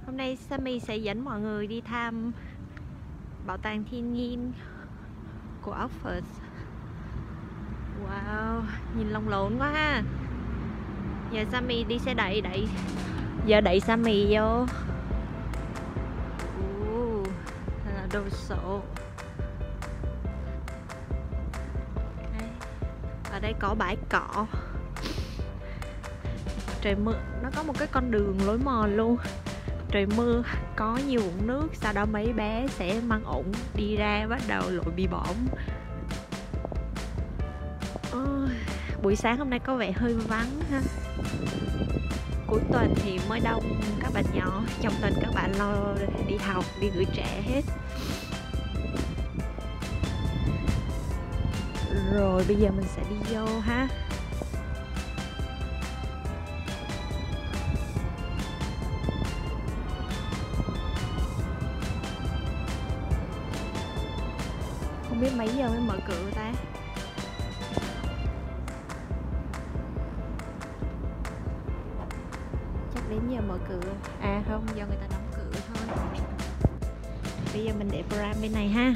Hôm nay Sammy sẽ dẫn mọi người đi thăm bảo tàng thiên nhiên của Oxford. Wow, nhìn lồng lộn quá ha. Giờ Sammy đi xe đẩy. Giờ đẩy Sammy vô. Đây là đồ sộ. Ở đây có bãi cỏ. Trời mưa, nó có một cái con đường lối mòn luôn. Trời mưa có nhiều vũng nước, sau đó mấy bé sẽ mang ủng đi ra bắt đầu lội bị bõm. Buổi sáng hôm nay có vẻ hơi vắng ha. Cuối tuần thì mới đông các bạn nhỏ, trong tuần các bạn lo đi học, đi gửi trẻ hết. Rồi bây giờ mình sẽ đi vô ha. Không biết mấy giờ mới mở cửa ta. Chắc đến giờ mở cửa. À không, do người ta đóng cửa thôi. Bây giờ mình để pram bên này ha.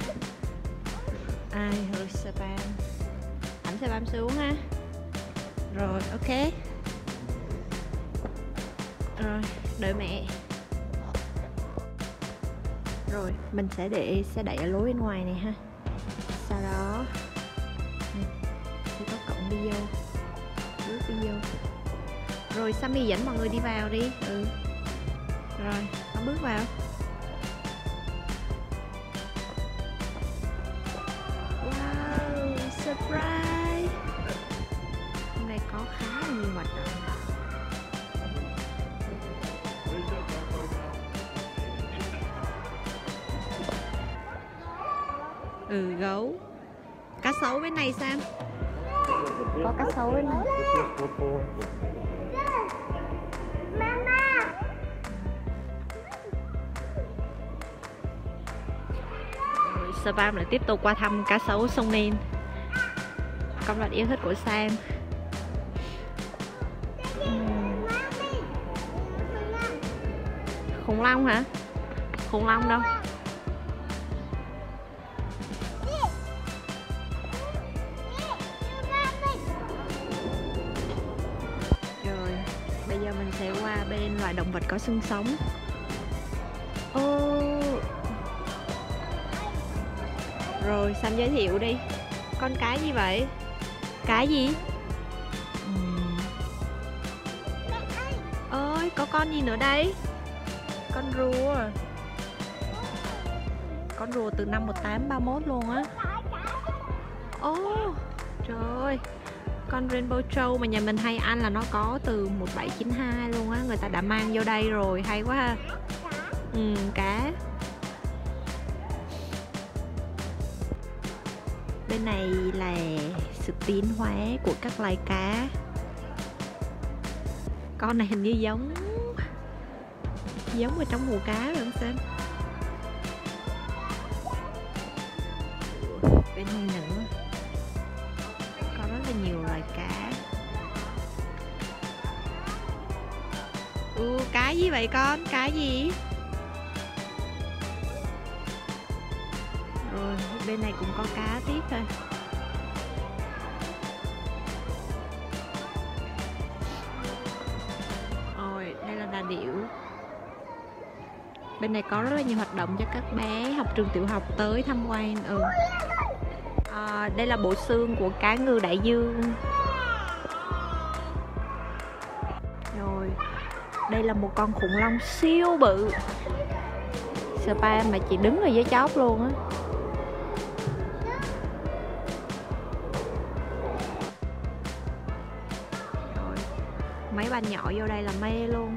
Rồi spam. Ảnh spam xuống ha. Rồi ok. Rồi đợi mẹ. Rồi mình sẽ đẩy ở lối bên ngoài này ha. Sau đó sẽ có cổng đi vô, bước đi vô. Rồi Sammy dẫn mọi người đi vào đi. Rồi con bước vào. Wow, surprise. Hôm nay có khá là nhiều hoạt động. Gấu. Cá sấu bên này Sam. Có cá sấu bên này. Rồi Spam lại tiếp tục qua thăm cá sấu sông Nin, con vật yêu thích của Sam. Khủng long hả? Khủng long đâu? Bây giờ mình sẽ qua bên loài động vật có xương sống. Rồi Sam giới thiệu đi. Con cái gì vậy? Cái gì? Ơi, có con gì nữa đây? Con rùa. Con rùa từ năm 1831 luôn á. Trời ơi. Con Rainbow Trout mà nhà mình hay ăn là nó có từ 1792 luôn á. Người ta đã mang vô đây rồi, hay quá ha. Cá. Bên này là sự tiến hóa của các loài cá. Con này hình như giống ở trong hồ cá rồi không xem. Bên này nữa có rất là nhiều loài cá. Cái gì vậy con? Cái gì? Rồi bên này cũng có cá tiếp thôi. Rồi đây là đà điểu. Bên này có rất là nhiều hoạt động cho các bé học trường tiểu học tới tham quan. Đây là bộ xương của cá ngừ đại dương. Rồi đây là một con khủng long siêu bự. Spam mà chỉ đứng ở dưới chóp luôn á. Rồi mấy bạn nhỏ vô đây là mê luôn.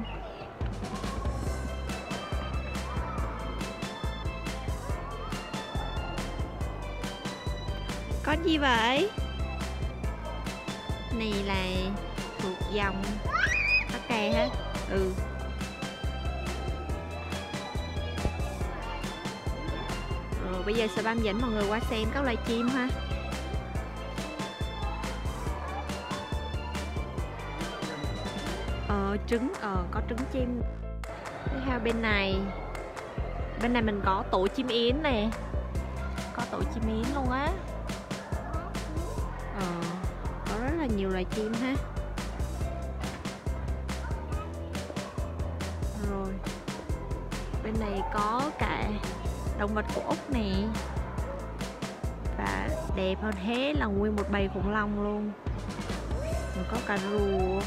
Con gì vậy? Này là thuộc dòng tắc kè hả? Rồi bây giờ Spam dẫn mọi người qua xem các loài chim ha. Trứng, có trứng chim. Tiếp theo bên này mình có tổ chim yến nè, có tổ chim yến luôn á. Có rất là nhiều loài chim ha. Rồi bên này có cả động vật của Úc nè, và đẹp hơn thế là nguyên một bầy khủng long luôn. Mình có cả rùa.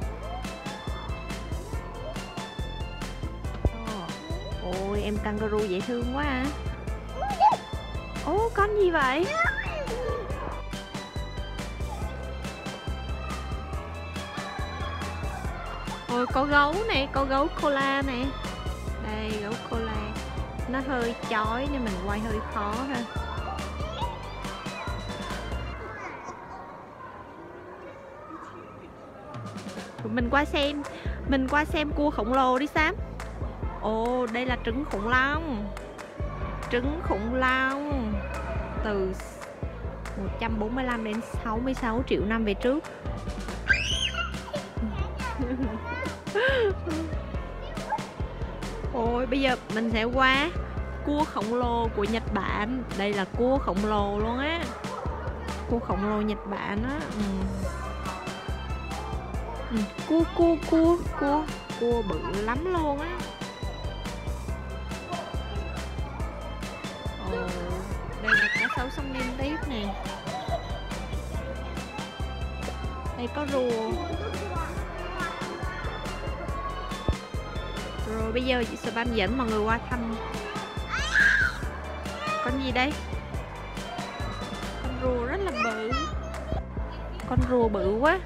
Ôi em kangaroo dễ thương quá à. Ồ con gì vậy? Ôi có gấu nè, có gấu koala nè. Đây gấu koala. Nó hơi chói nên mình quay hơi khó ha. Mình qua xem cua khổng lồ đi Sam. Ồ đây là trứng khủng long. Trứng khủng long từ 145 đến 66 triệu năm về trước. Ôi bây giờ mình sẽ qua cua khổng lồ của Nhật Bản. Đây là cua khổng lồ luôn á. Cua khổng lồ Nhật Bản á. Cua bự lắm luôn á. Đây là cá sấu sông Nim tiếp nè. Đây có rùa. Rồi bây giờ chị Spam dẫn mọi người qua thăm con gì đây? Con rùa rất là bự. Con rùa bự quá.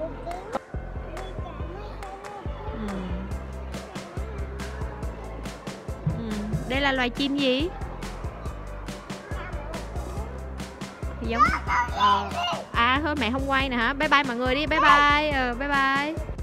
Đây là loài chim gì? Giống thôi mẹ không quay nè hả? Bye bye mọi người đi. Bye bye. Bye bye.